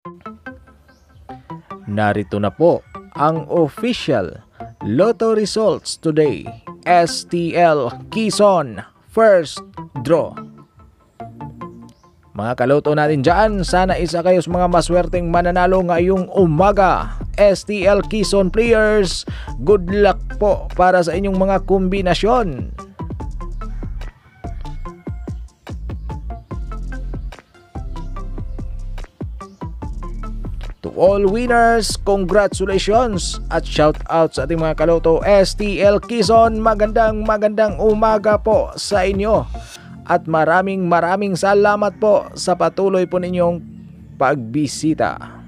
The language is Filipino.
Narito na po ang official Lotto results today. Stl Quezon first draw. Mga kaloto natin dyan, sana isa kayo sa mga maswerteng mananalo ngayong umaga. Stl Quezon players, good luck po para sa inyong mga kombinasyon. To all winners, congratulations at shout out sa ating mga kaloto Stl Quezon. Magandang umaga po sa inyo at maraming salamat po sa patuloy po ninyong pagbisita.